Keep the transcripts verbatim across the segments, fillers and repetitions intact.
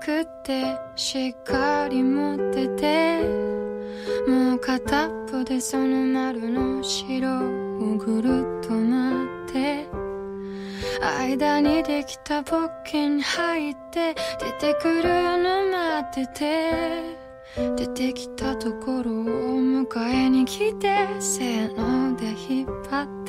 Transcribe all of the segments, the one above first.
くってしっかり持ってて、もう片っぽでその丸の白をぐるっと待って、間にできたポッケに入って出てくるの待ってて、出てきたところを迎えに来て、せーので引っ張って、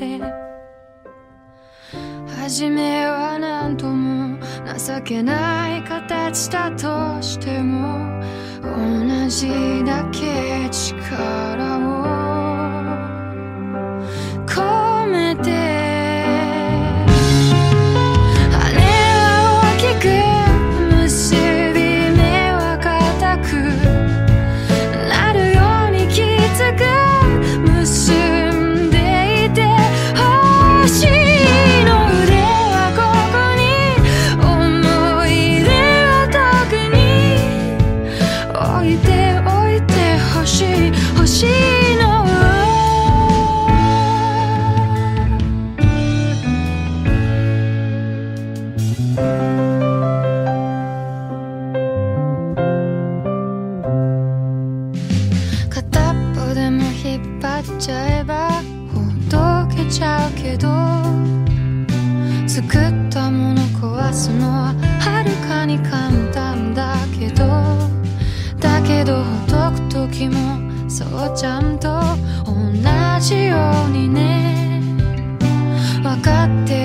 初めはなんとも情けない形だとしても、同じだけ力を込めて、ちゃえばほどけちゃうけど、作ったもの壊すのははるかに簡単だけど、だけどほどく時もそうちゃんと同じようにね、分かって